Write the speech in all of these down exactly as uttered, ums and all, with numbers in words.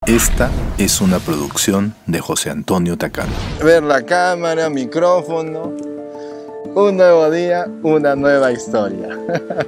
Esta es una producción de José Antonio Tacano. Ver la cámara, micrófono, un nuevo día, una nueva historia.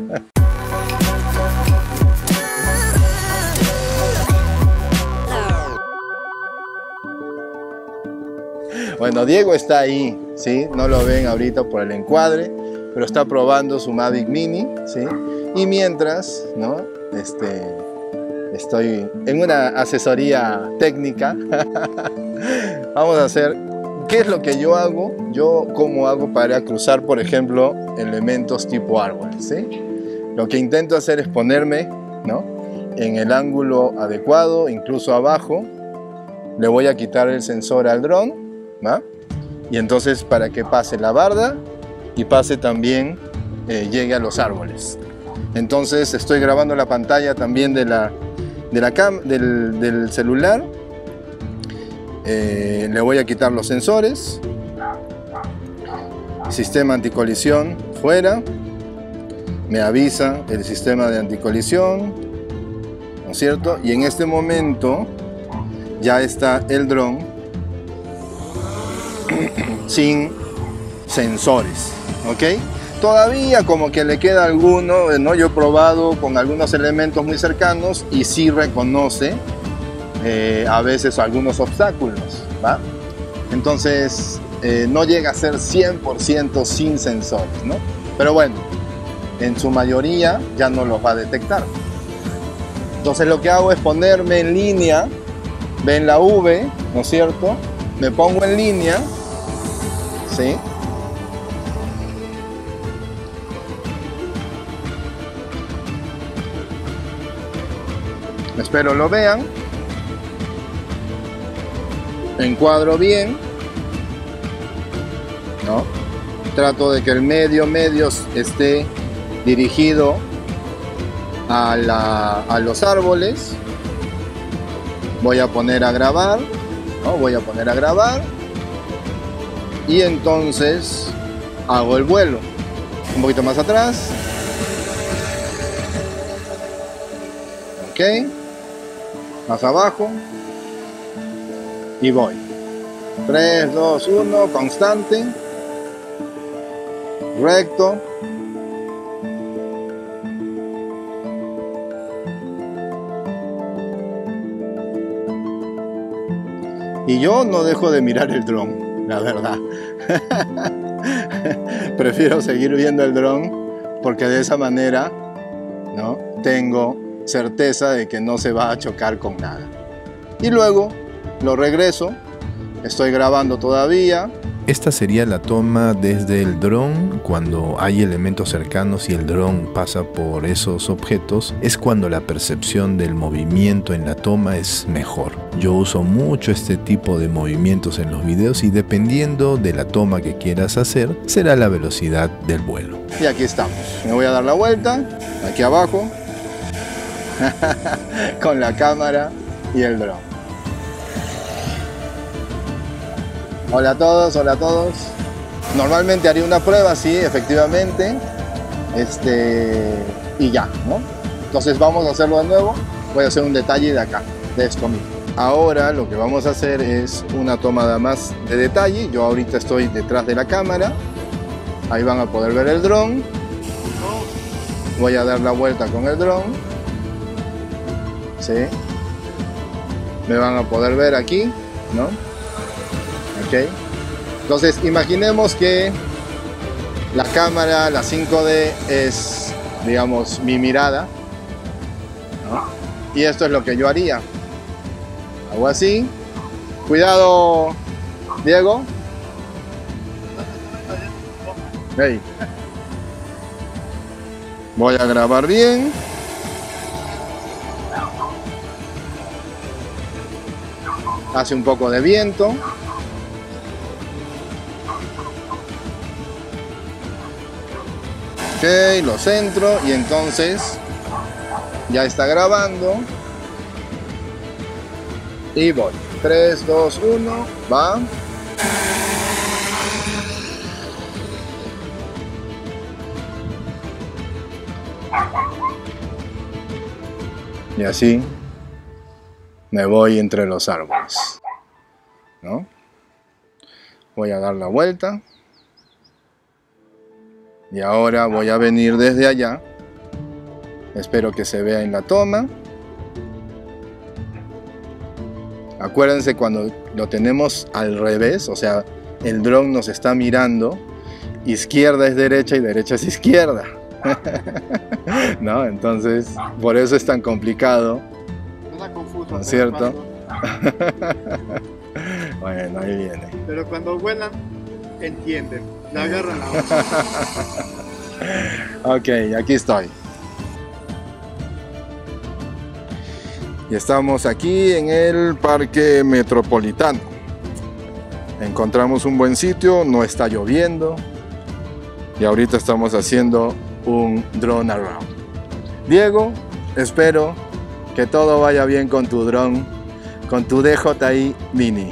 Bueno, Diego está ahí, ¿sí? No lo ven ahorita por el encuadre, pero está probando su Mavic Mini, ¿sí? Y mientras, ¿no? Este, estoy en una asesoría técnica. Vamos a hacer, ¿qué es lo que yo hago? Yo, ¿cómo hago para cruzar, por ejemplo, elementos tipo árboles, ¿sí? Lo que intento hacer es ponerme, ¿no? En el ángulo adecuado, incluso abajo. Le voy a quitar el sensor al dron, ¿va? Y entonces para que pase la barda y pase también, eh, llegue a los árboles. Entonces estoy grabando la pantalla también de la, de la cam, del, del celular. Eh, le voy a quitar los sensores. Sistema anticolisión fuera. Me avisa el sistema de anticolisión, ¿no es cierto? Y en este momento ya está el dron sin sensores, ¿ok? Todavía como que le queda alguno, ¿no? Yo he probado con algunos elementos muy cercanos y sí reconoce eh, a veces algunos obstáculos, ¿va? Entonces eh, no llega a ser cien por ciento sin sensores, ¿no? Pero bueno, en su mayoría ya no los va a detectar. Entonces lo que hago es ponerme en línea. Ven la V, ¿no es cierto? Me pongo en línea, ¿sí? Espero lo vean. Encuadro bien, ¿no? Trato de que el medio medio esté dirigido a, la, a los árboles. Voy a poner a grabar, ¿no? Voy a poner a grabar y entonces hago el vuelo. Un poquito más atrás. Ok. Más abajo. Y voy. tres, dos, uno, constante. Recto. Y yo no dejo de mirar el dron, la verdad. Prefiero seguir viendo el dron porque de esa manera, ¿no? Tengo certeza de que no se va a chocar con nada. Y luego lo regreso. Estoy grabando todavía. Esta sería la toma desde el dron. Cuando hay elementos cercanos y el dron pasa por esos objetos, es cuando la percepción del movimiento en la toma es mejor. Yo uso mucho este tipo de movimientos en los videos y dependiendo de la toma que quieras hacer, será la velocidad del vuelo. Y aquí estamos. Me voy a dar la vuelta, aquí abajo, con la cámara y el dron. Hola a todos, hola a todos. Normalmente haría una prueba, sí, efectivamente. Este, y ya, ¿no? Entonces vamos a hacerlo de nuevo. Voy a hacer un detalle de acá, de esto mismo. Ahora lo que vamos a hacer es una tomada más de detalle. Yo ahorita estoy detrás de la cámara. Ahí van a poder ver el dron. Voy a dar la vuelta con el dron. ¿Sí? Me van a poder ver aquí, ¿no? Okay. Entonces imaginemos que la cámara, la cinco D es, digamos, mi mirada, ¿no? Y esto es lo que yo haría. Hago así. Cuidado, Diego. Hey. Voy a grabar bien. Hace un poco de viento. Ok, lo centro y entonces ya está grabando. Y voy. tres, dos, uno, va. Y así me voy entre los árboles, ¿no? Voy a dar la vuelta. Y ahora voy a venir desde allá. Espero que se vea en la toma. Acuérdense cuando lo tenemos al revés, o sea, el dron nos está mirando, izquierda es derecha y derecha es izquierda. ¿No? Entonces, por eso es tan complicado. ¿No es cierto? Bueno, ahí viene. Pero cuando vuelan, entienden, la agarran la otra. Ok, aquí estoy. Y estamos aquí en el Parque Metropolitano. Encontramos un buen sitio, no está lloviendo. Y ahorita estamos haciendo un drone around. Diego, espero que todo vaya bien con tu drone, con tu D J I Mini.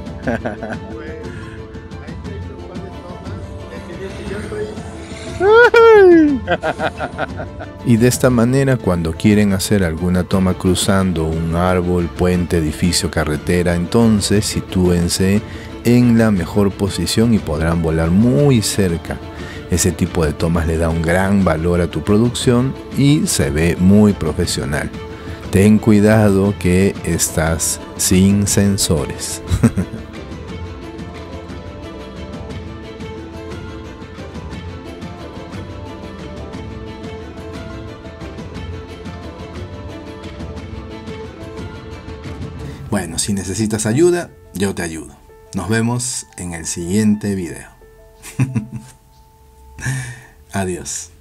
Y de esta manera, cuando quieren hacer alguna toma cruzando un árbol, puente, edificio, carretera, entonces sitúense en la mejor posición y podrán volar muy cerca. Ese tipo de tomas le da un gran valor a tu producción y se ve muy profesional. Ten cuidado que estás sin sensores. Bueno, si necesitas ayuda, yo te ayudo. Nos vemos en el siguiente video. Adiós.